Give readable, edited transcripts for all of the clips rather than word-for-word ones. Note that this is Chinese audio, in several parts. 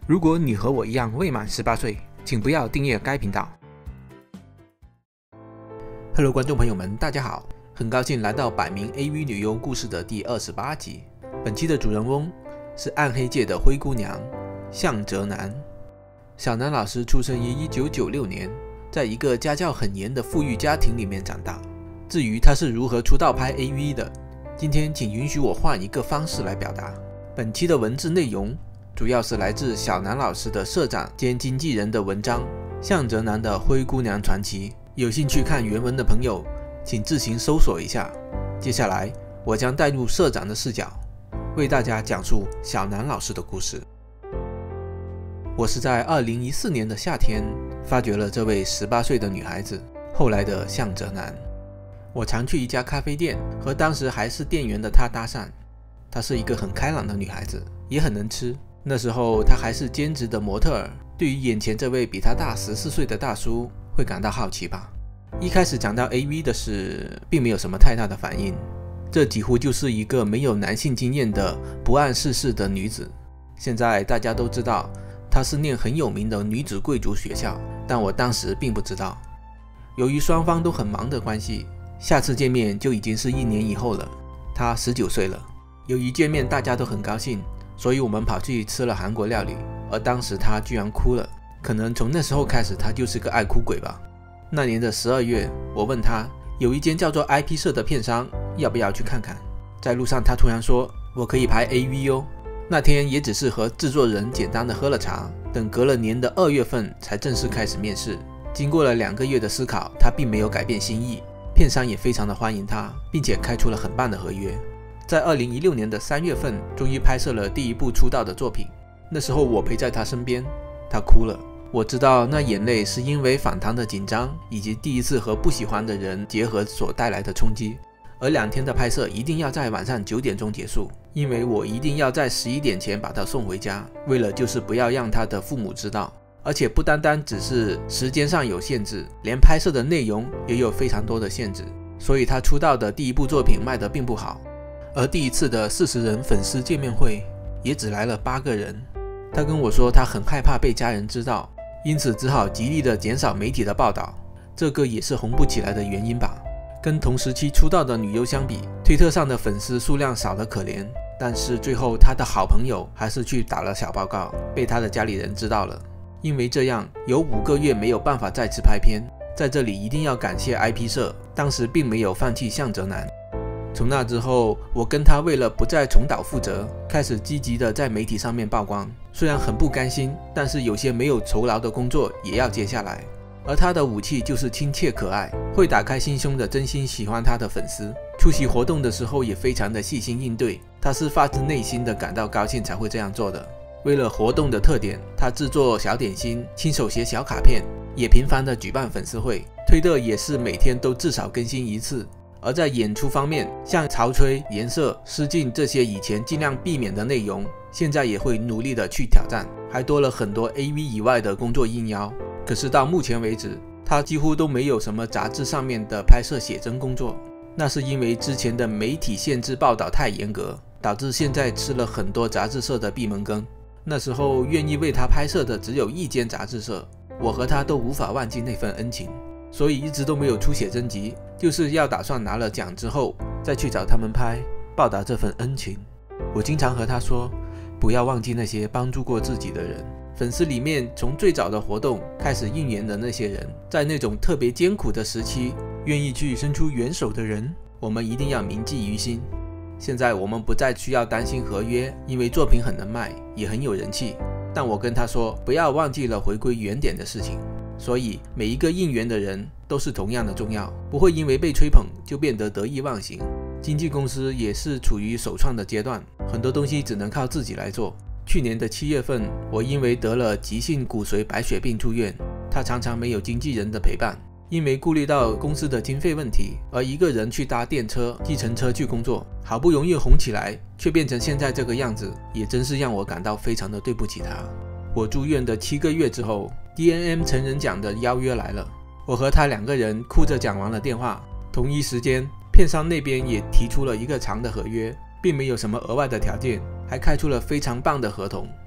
如果你和我一样未满18岁，请不要订阅该频道。Hello， 观众朋友们，大家好，很高兴来到百名 AV 女优故事的第28集。本期的主人翁是暗黑界的灰姑娘向泽南。小南老师出生于1996年，在一个家教很严的富裕家庭里面长大。至于他是如何出道拍 AV 的，今天请允许我换一个方式来表达。本期的文字内容主要是来自小南老师的社长兼经纪人的文章《向泽南的灰姑娘传奇》，有兴趣看原文的朋友请自行搜索一下。接下来我将带入社长的视角，为大家讲述小南老师的故事。我是在2014年的夏天发掘了这位18岁的女孩子，后来的向泽南。我常去一家咖啡店和当时还是店员的她搭讪，她是一个很开朗的女孩子，也很能吃。那时候她还是兼职的模特儿，对于眼前这位比她大14岁的大叔会感到好奇吧。一开始讲到 AV 的事，并没有什么太大的反应，这几乎就是一个没有男性经验的不谙世事的女子。现在大家都知道她是念很有名的女子贵族学校，但我当时并不知道。由于双方都很忙的关系，下次见面就已经是1年以后了。她19岁了，由于见面大家都很高兴，所以我们跑去吃了韩国料理，而当时她居然哭了。可能从那时候开始，她就是个爱哭鬼吧。那年的12月，我问她有一间叫做 IP 社的片商，要不要去看看。在路上她突然说我可以拍 AV 哦。那天也只是和制作人简单的喝了茶，等隔了年的2月份才正式开始面试。经过了2个月的思考，她并没有改变心意，片商也非常的欢迎她，并且开出了很棒的合约。在2016年的3月份，终于拍摄了第一部出道的作品。那时候我陪在她身边，她哭了。我知道那眼泪是因为访谈的紧张，以及第一次和不喜欢的人结合所带来的冲击。而2天的拍摄一定要在晚上9点钟结束，因为我一定要在11点前把她送回家，为了就是不要让她的父母知道。而且不单单只是时间上有限制，连拍摄的内容也有非常多的限制，所以她出道的第一部作品卖得并不好。而第一次的40人粉丝见面会也只来了8个人。她跟我说她很害怕被家人知道，因此只好极力的减少媒体的报道，这个也是红不起来的原因吧。跟同时期出道的女优相比，推特上的粉丝数量少得可怜，但是最后她的好朋友还是去打了小报告，被她的家里人知道了。因为这样有5个月没有办法再次拍片。在这里一定要感谢 IP 社，当时并没有放弃向泽南。从那之后，我跟他为了不再重蹈覆辙，开始积极的在媒体上面曝光。虽然很不甘心，但是有些没有酬劳的工作也要接下来。而他的武器就是亲切可爱，会打开心胸的真心喜欢他的粉丝。出席活动的时候也非常的细心应对，他是发自内心的感到高兴才会这样做的。为了活动的特点，他制作小点心，亲手写小卡片，也频繁的举办粉丝会，推特也是每天都至少更新1次。而在演出方面，像潮吹、颜色、失禁这些以前尽量避免的内容，现在也会努力的去挑战，还多了很多 AV 以外的工作应邀。可是到目前为止，他几乎都没有什么杂志上面的拍摄写真工作，那是因为之前的媒体限制报道太严格，导致现在吃了很多杂志社的闭门羹。那时候愿意为他拍摄的只有1间杂志社，我和他都无法忘记那份恩情，所以一直都没有出写真集，就是要打算拿了奖之后再去找他们拍，报答这份恩情。我经常和他说，不要忘记那些帮助过自己的人。粉丝里面从最早的活动开始应援的那些人，在那种特别艰苦的时期愿意去伸出援手的人，我们一定要铭记于心。现在我们不再需要担心合约，因为作品很能卖，也很有人气。但我跟他说，不要忘记了回归原点的事情。所以每一个应援的人都是同样的重要，不会因为被吹捧就变得得意忘形。经纪公司也是处于首创的阶段，很多东西只能靠自己来做。去年的7月份，我因为得了急性骨髓白血病住院，他常常没有经纪人的陪伴，因为顾虑到公司的经费问题，而一个人去搭电车、计程车去工作，好不容易红起来，却变成现在这个样子，也真是让我感到非常的对不起他。我住院的7个月之后， DNM 成人奖的邀约来了，我和他2个人哭着讲完了电话。同一时间，片商那边也提出了一个长的合约，并没有什么额外的条件，还开出了非常棒的合同。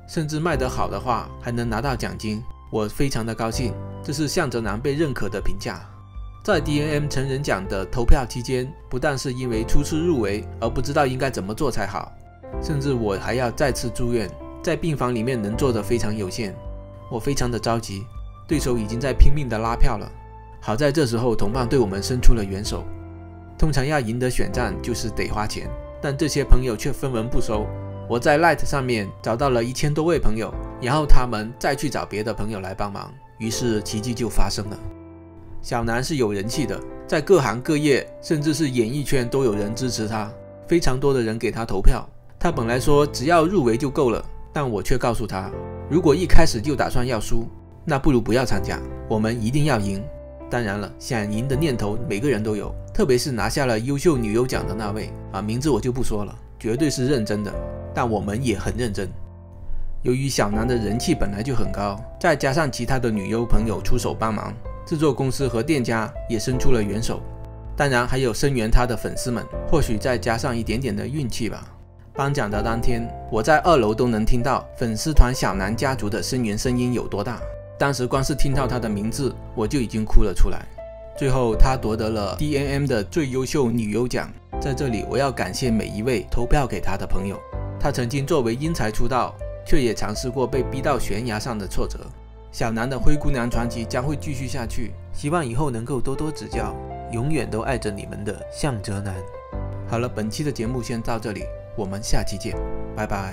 甚至卖得好的话还能拿到奖金，我非常的高兴，这是向泽南被认可的评价。在 DNM 成人奖的投票期间，不但是因为初次入围而不知道应该怎么做才好，甚至我还要再次住院，在病房里面能做的非常有限，我非常的着急，对手已经在拼命的拉票了。好在这时候同伴对我们伸出了援手。通常要赢得选战就是得花钱，但这些朋友却分文不收。我在 Light 上面找到了1000多位朋友，然后他们再去找别的朋友来帮忙，于是奇迹就发生了。小南是有人气的，在各行各业甚至是演艺圈都有人支持他，非常多的人给他投票。他本来说只要入围就够了，但我却告诉他，如果一开始就打算要输，那不如不要参加，我们一定要赢。当然了，想赢的念头每个人都有，特别是拿下了优秀女优奖的那位名字我就不说了，绝对是认真的，但我们也很认真。由于小南的人气本来就很高，再加上其他的女优朋友出手帮忙，制作公司和店家也伸出了援手，当然还有声援他的粉丝们，或许再加上一点点的运气吧。颁奖的当天，我在2楼都能听到粉丝团小南家族的声援声音有多大，当时光是听到他的名字我就已经哭了出来。最后他夺得了 DNM 的最优秀女优奖，在这里我要感谢每一位投票给他的朋友。他曾经作为英才出道，却也尝试过被逼到悬崖上的挫折。小南的灰姑娘传奇将会继续下去，希望以后能够多多指教，永远都爱着你们的向泽南。好了，本期的节目先到这里，我们下期见，拜拜。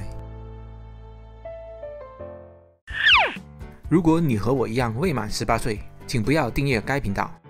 如果你和我一样未满18岁，请不要订阅该频道。